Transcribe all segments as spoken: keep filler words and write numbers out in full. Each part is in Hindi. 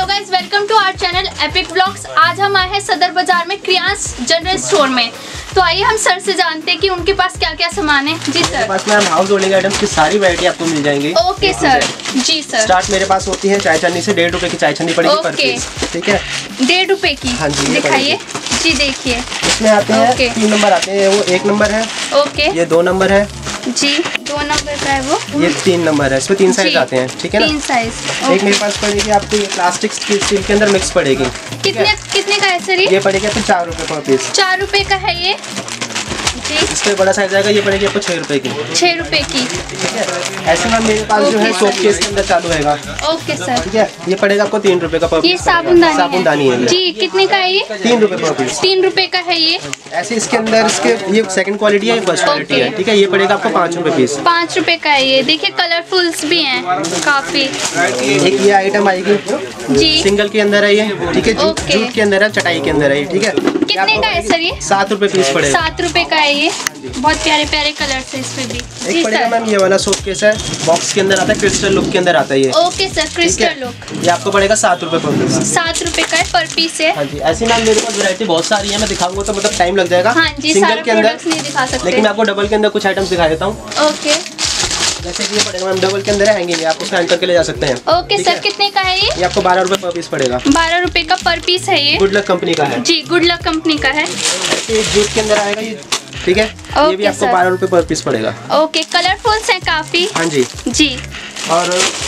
Hello guys, welcome to our channel Epic Blogs. आज हम आए हैं सदर बाजार में क्रियांश जनरल स्टोर में। तो आइए हम सर से जानते हैं कि उनके पास क्या क्या सामान है। जी सर। मेरे पास मैम हाउस होल्डिंग आइटम्स की सारी वैरायटी आपको मिल जाएंगी। Okay sir. जी सर। स्टार्ट मेरे पास होती है चाय छन्नी से। डेढ़ रुपए की चाय छन्नी पड़ेगी पर पीस। ठीक है, डेढ़ रुपए की। हाँ जी, दिखाइए जी। देखिए इसमें आते हैं तीन नंबर आते हैं। वो एक नंबर है। ओके। ये दो नंबर है जी। दो नंबर का है वो। ये तीन नंबर है। इसमें तीन साइज आते हैं। ठीक है ना, तीन साइज। एक मेरे पास पड़ेगी आपको ये प्लास्टिक स्टील के अंदर मिक्स पड़ेगी। कितने कितने का है सर ये? ये पड़ेगी आपको चार रुपए पर पीस। चार रुपए का है ये जी। इसमें बड़ा साइज आएगा, ये पड़ेगी आपको छह रुपए की। छह रुपए की। ठीक है, ऐसे में मेरे पास जो है सोप केस के अंदर चालू रहेगा। Okay sir. ठीक है, ये पड़ेगा आपको तीन रुपए का पर पीस। ये साबुनदानी साबुनदानी है जी। कितने का है ये? तीन रुपए पर पीस। तीन रुपए का है ये। ऐसे इसके अंदर इसके ये सेकंड क्वालिटी है, फर्स्ट क्वालिटी है। ठीक है, ये पड़ेगा आपको पाँच रुपए पीस। पाँच रुपए का है ये। देखिए कलरफुल्स भी हैं काफी। एक ये आइटम आएगी जी, सिंगल के अंदर है ये। ठीक है, जूट जूट के अंदर है, चटाई के अंदर है ये। ठीक है, कितने का है सर ये? सात रुपए पीस पड़ेगा। सात रुपए का है ये। बहुत प्यारे प्यारे कलर्स है इसमें भी। एक पड़ेगा मैम ये वाला सोप केस है, बॉक्स के अंदर आता है, क्रिस्टल लुक के अंदर आता है ये। Okay sir, crystal look. ये आपको पड़ेगा सात रुपए पर पीस। सात रुपए का है पर पीस है। हाँ जी, ऐसी मैम मेरे पास वैरायटी बहुत सारी है, मैं दिखाऊंगा तो मतलब टाइम लग जाएगा। हाँ जी, सिंगल सारे के अंदर प्रोडक्ट्स नहीं दिखा सकते, लेकिन मैं आपको डबल के अंदर कुछ आइटम्स दिखा देता हूँ। ओके। जैसे कि ये पड़ेगा मैम डबल के अंदर है, हैंगिंग है, आप उसमें करके ले जा सकते हैं। Okay sir. कितने का है ये? ये आपको बारह रुपए पर पीस पड़ेगा। बारह रुपए का पर पीस है ये। गुड लक कंपनी का है जी, गुड लक कंपनी का है। ये जूट के अंदर आएगा ये। ठीक है, ये भी आपको बारह रुपए पर पीस पड़ेगा। ओके, कलरफुल्स हैं काफी। हाँ जी जी। और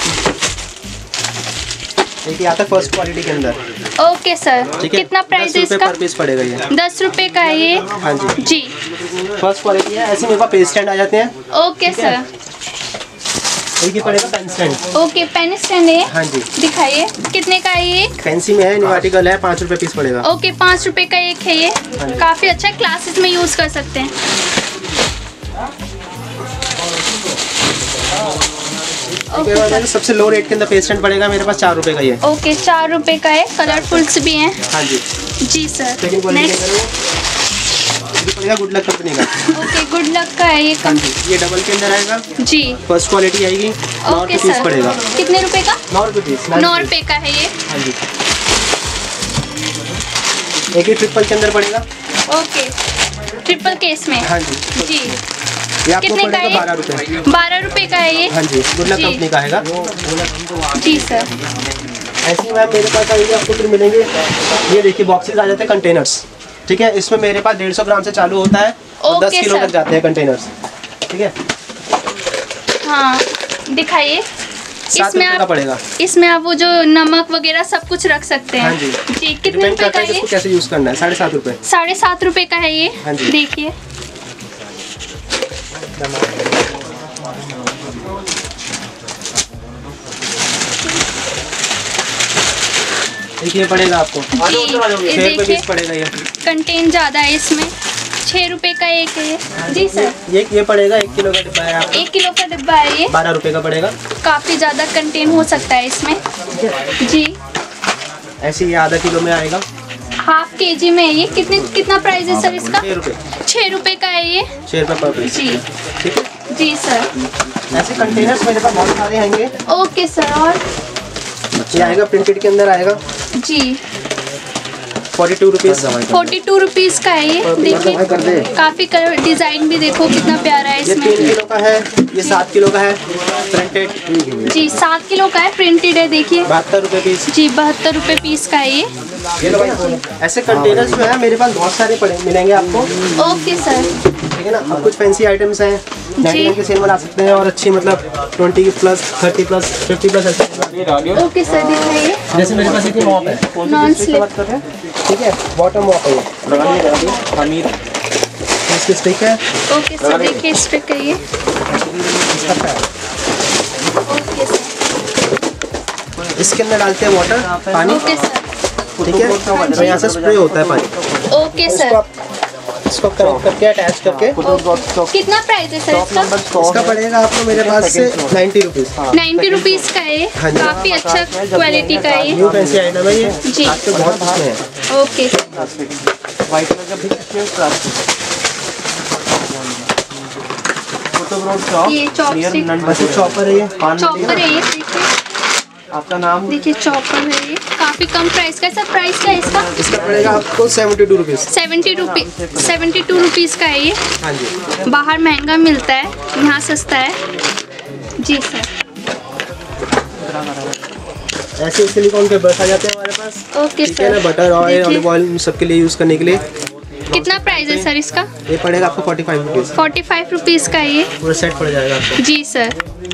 देखिए आता है फर्स्ट क्वालिटी के अंदर। Okay sir. कितना प्राइस है इसका? पर पीस पड़ेगा ये। दस रुपए का है ये। हाँ जी जी। फर्स्ट क्वालिटी है। ऐसे मेरे पास पेन स्टैंड आ जाते हैं। Okay sir. ये पड़ेगा pen stand. Okay, pen stand है। हाँ जी, दिखाइए कितने का है ये? फैंसी में है, न्यू आर्टिकल है, पाँच रुपए पीस पड़ेगा। ओके, पाँच रुपए का एक है ये। काफी अच्छा है, क्लासेस में यूज कर सकते हैं। ओके, सबसे लो रेट के अंदर पेन स्टैंड पड़ेगा मेरे पास चार रुपए का ये। ओके, चार रुपए का है। कलरफुल्स भी हैं। हाँ जी जी सर। सेकंड क्वालिटी पड़ेगा गुड लक कंपनी का। ओके, गुड लक का है ये। हाँ जी, ये डबल के अंदर आएगा जी। फर्स्ट क्वालिटी आएगी। नौ रुपए पीस पड़ेगा। कितने रुपए का? नौ रुपए पीस। नौ रुपए का है ये। हाँ जी, एक ही ट्रिपल के अंदर पड़ेगा। ओके, ट्रिपल केस में। हाँ जी जी। ये आपको कितने का पड़ेगा है? बारह रुपए। बारह रुपए का है ये। हाँ जी, गुड लक जी। कंपनी का आएगा। जी सर। ऐसे मैम मेरे पास आएगी आपको फिर मिलेंगे ये देखिए बॉक्सेस आ जाते हैं कंटेनर्स। ठीक है, इसमें मेरे पास डेढ़ सौ ग्राम से चालू होता है और दस किलो तक जाते हैं कंटेनर्स। ठीक है, हाँ दिखाइए। इसमें आप पड़ेगा इसमें आप वो जो नमक वगैरह सब कुछ रख सकते हैं। हाँ जी जी। कितने रुपए का है ये? कैसे यूज करना है? साढ़े सात रुपए। साढ़े सात रुपए का है ये। हाँ जी। देखिए देखिए पड़ेगा आपको जी। छह रुपए पीस पड़ेगा ये। कंटेन ज्यादा है इसमें। छह रुपए का एक है ये। जी सर। ये ये पड़ेगा एक किलो का डिब्बा है आपको। एक किलो का डिब्बा है ये। बारह रुपए का पड़ेगा। काफी ज्यादा कंटेन हो सकता है इसमें। जी। ऐसे ये आधा किलो में आएगा। हाफ के जी में है ये। कितने कितना प्राइस है सर इसका? छह रुपए। छह रुपए का है ये। छह रुपए पर पीस। जी। ठीक है, जी सर। ऐसे कंटेनर्स मेरे पास बहुत सारे आएंगे। Okay sir. और ये आएगा प्रिंटेड के अंदर आएगा जी। Forty two rupees. Forty two rupees का है ये। देखिए काफी कलर डिजाइन भी देखो कितना प्यारा है ये इसमें। तीन किलो का है, ये सात किलो का है प्रिंटेड। जी, सात किलो का है, प्रिंटेड है। देखिए बहत्तर रुपए पीस। जी, बहत्तर रुपए पीस का है ये। ऐसे कंटेनर्स जो है मेरे पास बहुत सारे पड़े मिलेंगे आपको। Okay sir. ठीक है ना, अब कुछ फैंसी आइटम्स हैं नाइन्टी के सेल में ला सकते हैं और अच्छी मतलब twenty plus thirty plus fifty plus ऐसे। ओके सर, दिखाइए। जैसे मेरे पास एक मॉप है नॉन स्लिप। ठीक है, बॉटम मॉप है ये। इसकी स्टिक है। ओके सर, देखिए स्टिक है ये। Okay sir. इसके अंदर डालते हैं वाटर पानी। Okay sir. ठीक है, और यहाँ से स्प्रे होता है पानी। Okay sir. इसको कनेक्ट करके अटैच करके। कितना प्राइस है सर इसका? इसका पड़ेगा आपको मेरे पास से नाइन्टी रुपीज। नाइन्टी रुपीज का है। हाँ जी। काफी अच्छा क्वालिटी का है। न्यू फैंसी आइटम है ये। जी। आपके बहुत भाव है। ओके। व्हाइट कलर का भी प्लास्टिक। ये चॉपस्टिक। चॉपर है ये। चॉपर है ये। देखिए आपका नाम? देखिए चॉपर है ये। काफी कम प्राइस का है। सर प्राइस क्या है इसका? इसका पड़ेगा आपको seventy two rupees. Seventy rupees seventy two rupees का है ये। हाँ जी। बाहर महंगा मिलता है, यहाँ सस्ता है। जी सर। ऐसे सिलिकॉन के ब्रश आ जाते हैं हमारे पास। ओके ठीक है ना, sir. Butter oil olive oil सबके लिए यूज़ करने के लिए। कितना प्राइस है सर इसका? ये पड़ेगा आपको forty five rupees. Forty five rupees का है ये। पूरा सेट पड़ जाएगा आपको। जी सर।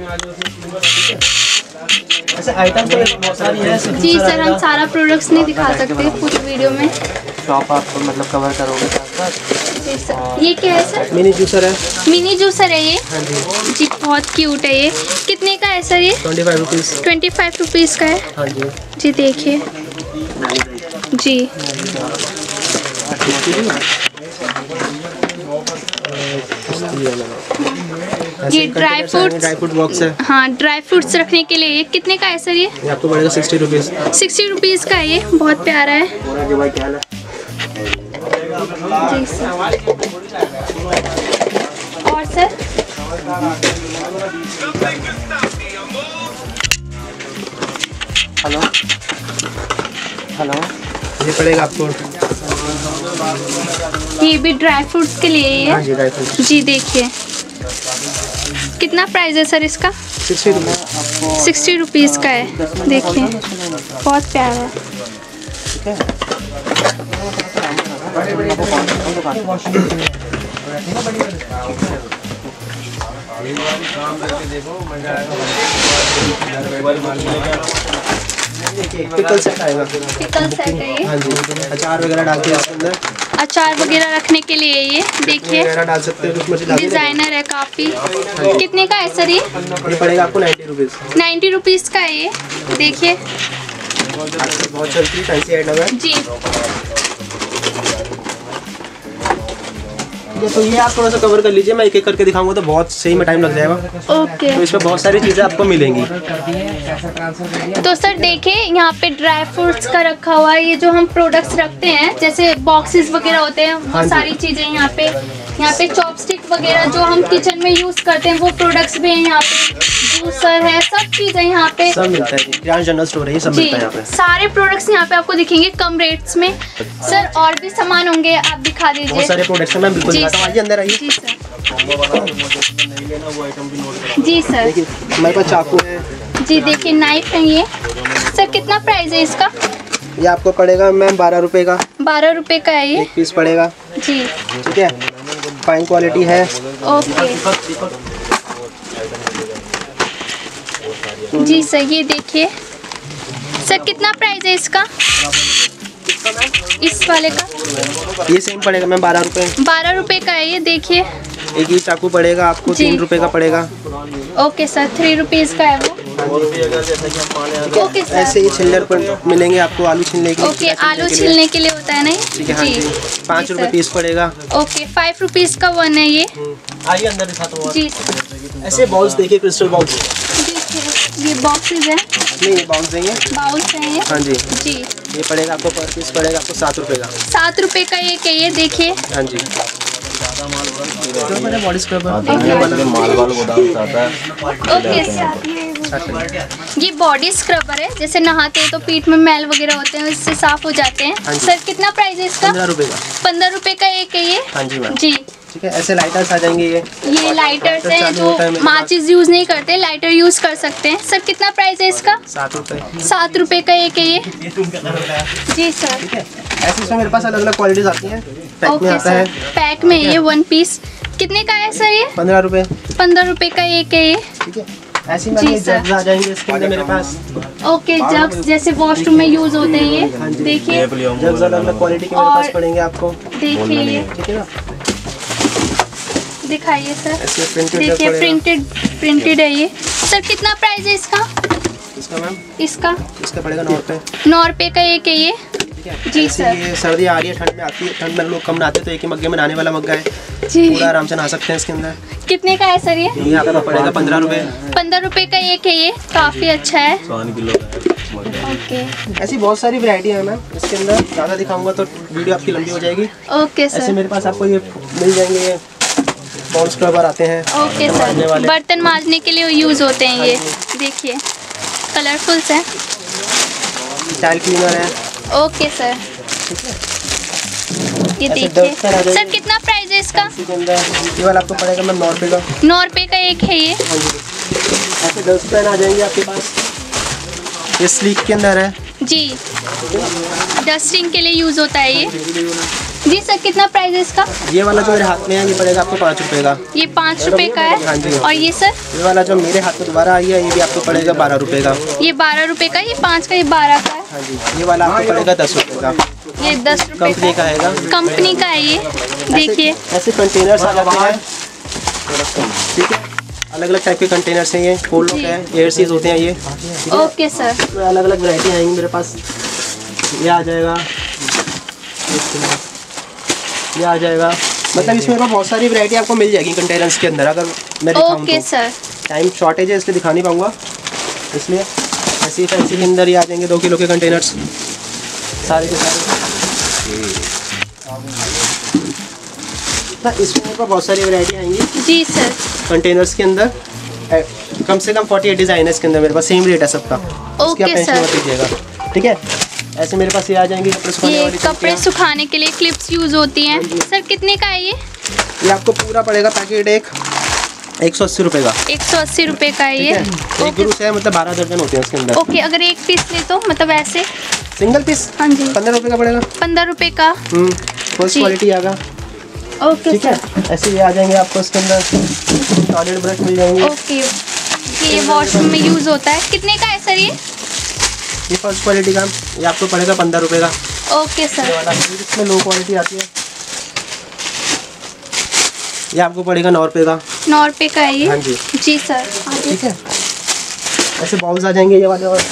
ऐसे आइटम तो बहुत सारी है। जी सर, हम सारा प्रोडक्ट्स नहीं दिखा सकते पूरी वीडियो में। शॉप आप मतलब कवर करोगे साथ। जी सर। ये क्या है सर? मिनी जूसर है। मिनी जूसर है ये। हाँ जी। जी बहुत क्यूट है ये। कितने का है सर ये? Twenty five rupees. Twenty five rupees का है। हाँ जी। जी देखिए जी। ये dry fruits dry fruit box है। हाँ, ड्राई फ्रूट्स रखने के लिए। ये कितने का है सर ये? ये आपको पड़ेगा सिक्सटी रुपीज़। सिक्सटी रुपीज़ का है ये। बहुत प्यारा है। जी सर। और सर? हेलो हेलो ये पड़ेगा आपको। ये भी ड्राई फ्रूट्स के लिए ही हाँ है। जी, ड्राई फ्रूट। जी देखिए कितना प्राइस है सर इसका? Sixty rupees. सिक्सटी रुपीज़ का है। देखिए बहुत प्यारा है। पिकल सेट आएगा। पिकल सेट है ये। हाँ जी, अचार वगैरह डाल के इसके अंदर अचार वगैरह रखने के लिए ये। देखिए वगैरह डाल सकते हैं, उसमें से डाल के डिजाइनर है काफी। कितने का है सर ये? ये पड़ेगा आपको नाइन्टी रुपीज़। नाइन्टी रुपीज़ का है ये। देखिए बहुत चलती है, फैंसी आइटम है। जी। तो ये आप थोड़ा सा कवर कर लीजिए, मैं एक एक करके दिखाऊंगा तो बहुत सही में टाइम लग जाएगा। ओके। तो इसमें बहुत सारी चीज़ें आपको मिलेंगी। तो सर देखिए यहाँ पे ड्राई फ्रूट्स का रखा हुआ है। ये जो हम प्रोडक्ट्स रखते हैं जैसे बॉक्सेस वगैरह होते हैं वो हाँ जी। सारी चीजें यहाँ पे। यहाँ पे चॉपस्टिक वगैरह जो हम किचन में यूज करते हैं वो प्रोडक्ट्स भी हैं यहाँ पे। जूसर है, सब चीजें यहाँ पे सब मिलता है। क्रियांश जनरल स्टोर है, ये सब जी। मिलता है यहाँ पे। सारे प्रोडक्ट्स यहाँ पे आपको दिखेंगे कम रेट्स में। सर और भी सामान होंगे, आप दिखा बहुत दीजिए। सारे प्रोडक्ट्स हैं, मैं बिल्कुल जी दिखाता हूँ। आइए अंदर आइए। जी सर। जी सर। देखिए हमारे पास चाकू है। जी देखिए नाइफ है ये। सर कितना प्राइस है इसका? ये आपको पड़ेगा मैम बारह रुपए का। बारह रुपए का है ये। एक पीस पड़ेगा। जी ठीक है, फाइन क्वालिटी है। ओके। जी सर ये देखिए। सर कितना प्राइस है इसका? इस वाले का ये सेम पड़ेगा मैम बारह रुपए। बारह रुपए का है ये। देखिए एक ही चाकू पड़ेगा आपको जी। तीन रुपए का पड़ेगा। ओके सर, थ्री रुपीज़ का है वो। Okay sir. ऐसे ही छिल्लर पर मिलेंगे आपको, आलू छिलने के लिए। ओके, आलू छिलने के लिए होता है ना ये? ठीक है, हाँ जी। पाँच जी रुपए सर। पीस पड़ेगा। ओके, फाइव रुपीज़ का वन है ये। आइए अंदर दिखाता हूँ। जी सर। ऐसे बॉल्स देखिए, क्रिस्टल बॉल्स। देखिए ये बॉक्सेस हैं। नहीं ये बाउंस देंगे। बाउल्स हैं ये। हाँ जी। जी ये पड़ेगा आपको पर पीस पड़ेगा आपको सात रुपए का। सात रुपए का ये क्या? ये देखिए। हाँ जी। मैंने बॉडी स्क्रब ओके सर। ये बॉडी स्क्रबर है, जैसे नहाते हैं तो पीठ में मैल वगैरह होते हैं इससे साफ हो जाते हाँ हैं। जी। सर कितना प्राइस है इसका? पंद्रह रुपए का। पंद्रह रुपए का एक है ये। हाँ जी मैम। जी ठीक है, ऐसे लाइटर्स आ जाएंगे। ये ये लाइटर्स हैं चालू होता है जो मेरे माचिस यूज नहीं करते, लाइटर यूज कर सकते हैं। सर कितना प्राइस है इसका? सात रुपए। सात रुपए का एक है ये। जी सर। ठीक है, ऐसे इसमें मेरे पास अलग अलग क्वालिटीज आती हैं। पैक में ओके आता सर। है। पैक में ये वन पीस कितने का है सर ये? पंद्रह रुपए। पंद्रह रुपए का एक है ये। ठीक है, ऐसे जी में सर। जग्स आ जाएंगे इसके अंदर मेरे पास। ओके, जग्स जैसे वॉशरूम में यूज होते हैं ये। देखिए जग्स अलग अलग क्वालिटी के मेरे और- पास पड़ेंगे आपको। देखिए ये ठीक है ना, दिखाइए सर। ऐसे प्रिंटेड देखिए पड़ेगा। प्रिंटेड प्रिंटेड है ये। सर कितना प्राइस है इसका? इसका मैम इसका इसका पड़ेगा नौ रुपए। नौ रुपए का एक है ये। ठीक है, जी ऐसे सर। ये सर्दी आ रही है, ठंड में आती है, ठंड में लोग कम नहाते हैं, तो एक ही मग्गे में नहाने वाला मग्गा है, जी पूरा आराम से नहा सकते हैं इसके अंदर। कितने का है सर ये? ये आपको पड़ेगा पंद्रह रुपए। पंद्रह रुपए का एक है ये। काफी अच्छा है। ओके ऐसी बहुत सारी वैरायटी है मैम इसके अंदर। ज़्यादा दिखाऊंगा तो वीडियो आपकी लंबी हो जाएगी। ओके ऐसे सर। मेरे पास आपको ये मिल जाएंगे, ये बाउल स्क्रबर आते हैं। ओके मांजने सर, वाले। बर्तन मांजने के लिए यूज होते हैं ये। देखिए कलरफुल है। स्टाइल क्लीनर है। ओके सर, ठीक है। ये ऐसे देखिए डस्ट पेन आ जाएगी। सर, कितना प्राइस है इसका? इसी के अंदर ये वाला आपको पड़ेगा मैम नौ रुपये का। नौ रुपये का एक है ये। हाँ जी। ऐसे डस्ट पेन आ जाएंगे आपके पास, ये स्लीक के अंदर है जी, डस्टिंग के लिए यूज़ होता है ये। जी सर, कितना प्राइस है इसका? ये वाला जो मेरे हाथ में है ये पड़ेगा आपको पाँच रुपये का। ये पाँच रुपये का है। हाँ जी। और ये सर? ये वाला जो मेरे हाथ में दोबारा आई है ये भी आपको पड़ेगा बारह रुपये का। ये बारह रुपये का, ये पाँच का, ये बारह का है। हाँ जी। ये वाला आपको पड़ेगा दस रुपये का। ये दस रुपये कंपनी का है। कंपनी का है ये। देखिए ऐसे कंटेनर्स आ जाते हैं, ठीक है। अलग अलग टाइप के कंटेनर्स हैं ये, फोल्ड होते हैं, एयर सीज होते हैं ये। Okay sir. इसमें अलग अलग वैरायटी आएंगी मेरे पास। ये आ जाएगा, ये आ जाएगा, मतलब इसमें बहुत सारी वैरायटी आपको मिल जाएगी कंटेनर्स के अंदर। अगर मैं दिखाऊं ओके तो सर, टाइम शॉर्टेज है इसलिए दिखा नहीं पाऊंगा, इसलिए ऐसे ही फैंसी के अंदर ही आ जाएंगे दो किलो के कंटेनर्स सारे के सारे। इसमें मेरे पास बहुत सारी वैरायटी आएंगी जी सर। कंटेनर्स के अंदर ए, कम से कम अड़तालीस डिज़ाइन है इसके अंदर मेरे पास, सेम रेट है सबका। ओके आप टेंशन सर। मत लीजिएगा, ठीक है। ऐसे मेरे पास ये आ जाएंगे कपड़े सुखाने ये वाली कपड़े चीज़ें। सुखाने के लिए क्लिप्स यूज़ होती हैं। सर कितने का है ये? ये आपको पूरा पड़ेगा पैकेट एक एक सौ अस्सी रुपये का। एक सौ अस्सी रुपये का है ये। एक ओके ग्रुप है, मतलब बारह दर्जन होते हैं इसके अंदर। ओके, अगर एक पीस ले तो मतलब ऐसे? सिंगल पीस हाँ जी, पंद्रह रुपये का पड़ेगा। पंद्रह रुपये का। फर्स्ट जी। क्वालिटी आएगा, ओके ठीक है। सर। ऐसे ये आ जाएंगे आपको इसके अंदर टॉयलेट ब्रश मिल जाएंगे। ओके, ये वॉशरूम में यूज़ होता है। कितने का है सर ये? ये फर्स्ट क्वालिटी का ये आपको पड़ेगा पंद्रह रुपये का। Okay sir. ये वाला इसमें लो क्वालिटी आती है, ये आपको पड़ेगा नौ रुपये का। नौ रुपये का है ये। हाँ जी, जी सर। आगे। ठीक है। ऐसे बाउल्स आ जाएंगे ये वाले, और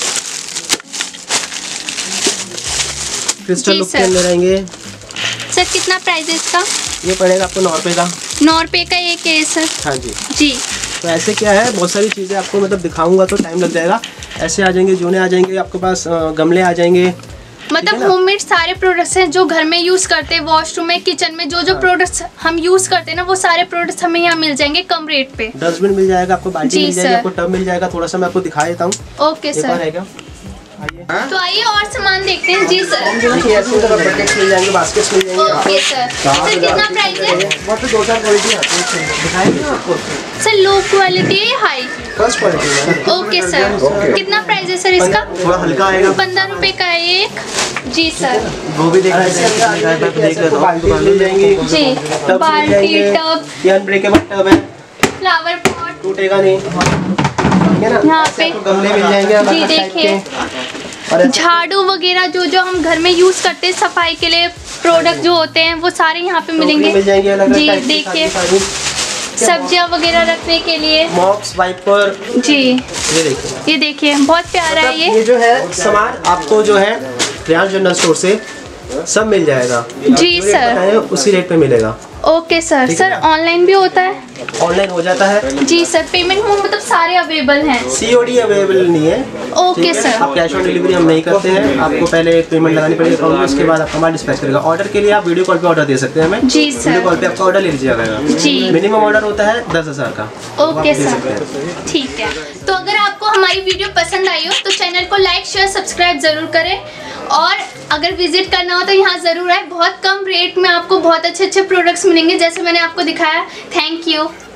क्रिस्टल जी लुक के सर। अंदर आएंगे। सर कितना प्राइस है इसका? ये पड़ेगा आपको नौ रुपये का। नौ रुपये का एक है सर। हाँ जी। जी। तो ऐसे क्या है, बहुत सारी चीज़ें आपको मतलब दिखाऊंगा तो टाइम लग जाएगा। ऐसे आ जाएंगे, जोने आ जाएंगे आपके पास, अ, गमले आ जाएंगे। मतलब होममेड सारे प्रोडक्ट्स हैं जो घर में यूज़ करते हैं, वॉशरूम में, किचन में, जो जो प्रोडक्ट्स हम यूज़ करते हैं ना, वो सारे प्रोडक्ट्स हमें यहाँ मिल जाएंगे कम रेट पे। डस्टबिन मिल जाएगा आपको, बाल्टी जी मिल जाएगी सर। आपको, टब मिल जाएगा। थोड़ा सा मैं आपको दिखा देता हूँ, ओके एक बार सर। आएगा। आइए, तो आइए और सामान देखते हैं। जी सर। देखिए ऐसे तरह बकेट्स मिल जाएंगे, बास्केट्स मिल जाएंगे। Okay sir. सर कितना प्राइस है? बहुत दो चार क्वालिटी आती है, दिखाएंगे ना आपको। सर लो क्वालिटी है, हाई? फर्स्ट क्वालिटी है। Okay sir. कितना प्राइस है सर इसका? थोड़ा हल्का आएगा। पंद्रह रुपये का है एक। जी सर। वो भी देख रहे हैं, बाल्टी मिल जाएंगी। जी, टब्स मिल बाल्टी, जाएंगे। टब, ये अनब्रेकेबल टब है, फ्लावर पॉट, टूटेगा नहीं, ठीक है ना। यहाँ ऐसे पे। आपको गमले मिल जाएंगे अलग जी, अलग टाइप देखिए। के। और ऐसे झाड़ू वगैरह जो जो हम घर में यूज़ करते हैं सफाई के लिए, प्रोडक्ट जो होते हैं वो सारे यहाँ पे मिलेंगे। मिल जाएंगे अलग अलग जी टाइप की देखिए, सारी सारी। सब्जियाँ वगैरह रखने के लिए। मॉप्स, वाइपर, जी ये देखिए। ये देखिए, बहुत प्यारा है मतलब ये। ये जो है सामान आपको जो है रिलायंस जनरल स्टोर से सब मिल जाएगा। जी जो रेट सर। बताएं, उसी रेट पे मिलेगा। Okay sir. सर ऑनलाइन भी होता है? ऑनलाइन हो जाता है। जी सर। पेमेंट मोड मतलब सारे अवेलेबल हैं? सीओडी अवेलेबल नहीं है। ओके ठीक है? सर। आप कैश ऑन डिलीवरी हम नहीं करते हैं, आपको पहले पेमेंट लगानी पड़ेगी अकाउंट में, उसके बाद आपका माल डिस्पैच करेगा। ऑर्डर के लिए आप वीडियो कॉल पे ऑर्डर दे सकते हैं हमें। जी वीडियो सर। कॉल पे आपका ऑर्डर ले लीजिएगा। जी। मिनिमम ऑर्डर होता है दस हज़ार का। ओके आप दे सकते सर, हैं। ठीक है। तो अगर आपको हमारी वीडियो पसंद आई हो तो चैनल को लाइक, शेयर, सब्सक्राइब ज़रूर करें, और अगर विजिट करना हो तो यहाँ ज़रूर आए। बहुत कम रेट में आपको बहुत अच्छे अच्छे प्रोडक्ट्स मिलेंगे जैसे मैंने आपको दिखाया। Thank you.